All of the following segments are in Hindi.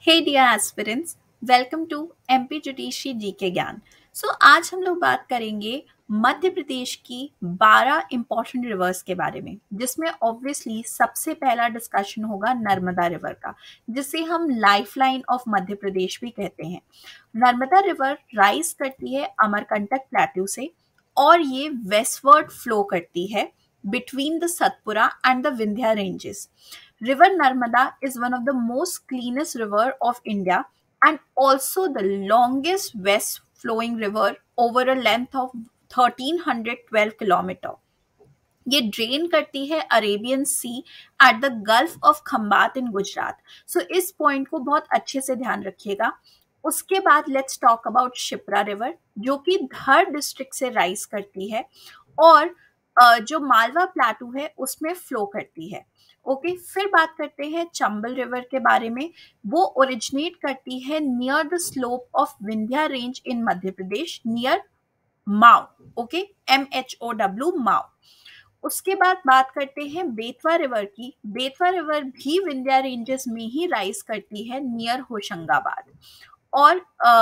Hey dear aspirants, welcome to MP judiciary GK ज्ञान। आज हम लोग बात करेंगे मध्य प्रदेश की 12 इंपॉर्टेंट रिवर्स के बारे में, जिसमें ऑब्वियसली सबसे पहला डिस्कशन होगा नर्मदा रिवर का, जिसे हम लाइफलाइन ऑफ मध्य प्रदेश भी कहते हैं। नर्मदा रिवर राइज करती है अमरकंटक प्लेट्यू से और ये वेस्टवर्ड फ्लो करती है between the Satpura and the Vindhya ranges. River Narmada is one of the most cleanest river of India and also the longest west flowing river over a length of 1312 kilometer. ये ड्रेन करती है Arabian sea at the gulf of Khambhat in Gujarat. इस पॉइंट को बहुत अच्छे से ध्यान रखिएगा। उसके बाद let's talk about Shipra river, जो कि धर डिस्ट्रिक्ट से राइज करती है और जो मालवा प्लेटू है उसमें फ्लो करती है। ओके, फिर बात करते हैं चंबल रिवर के बारे में। वो ओरिजिनेट करती है near the slope of Vindhya range in Madhya Pradesh, near Mhow. Okay, MHOW, Mhow. उसके बाद बात करते हैं बेतवा रिवर की। बेतवा रिवर भी विंध्या रेंजेस में ही राइज करती है नियर होशंगाबाद। और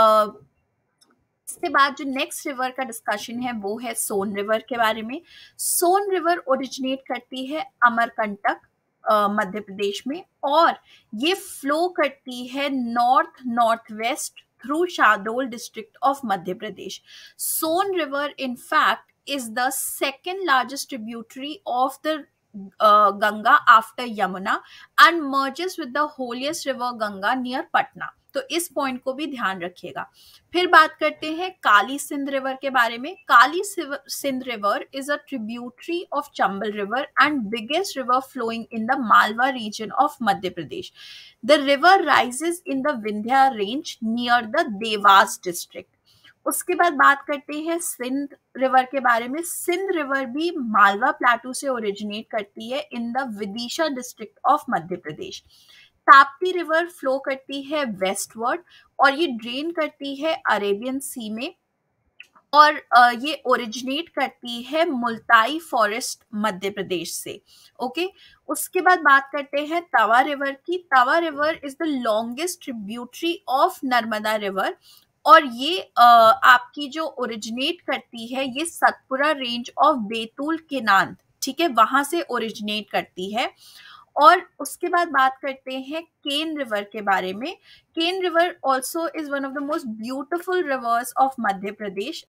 इसके बाद जो नेक्स्ट रिवर का डिस्कशन है वो है सोन रिवर के बारे में। सोन रिवर ओरिजिनेट करती है अमरकंटक मध्य प्रदेश में और ये फ्लो करती है north north west through Shahdol district of Madhya Pradesh. Son river in fact is the second largest tributary of the Ganga after Yamuna and merges with the holiest river Ganga near Patna। तो इस पॉइंट को भी ध्यान रखिएगा। फिर बात करते हैं काली सिंध रिवर के बारे में। Kali Sindh river is a tributary of Chambal river and biggest river flowing in the Malwa region of Madhya Pradesh. The river rises in the Vindhya range near the Dewas district. उसके बाद बात करते हैं सिंध रिवर के बारे में। सिंध रिवर भी मालवा प्लेटू से ओरिजिनेट करती है in the Vidisha district of Madhya Pradesh. Tapti river flow करती है वेस्टवर्ड और ये ड्रेन करती है अरेबियन सी में और ये ओरिजिनेट करती है मुल्ताई फॉरेस्ट मध्य प्रदेश से। ओके, उसके बाद बात करते हैं तवा रिवर की। Tawa river is the longest tributary of Narmada river और ये आपकी जो ओरिजिनेट करती है ये सतपुरा रेंज ऑफ बैतूल केनांद, ठीक है, वहां से ओरिजिनेट करती है। और उसके बाद बात करते हैं केन रिवर के बारे में। Ken river also is one of the most beautiful rivers of Madhya Pradesh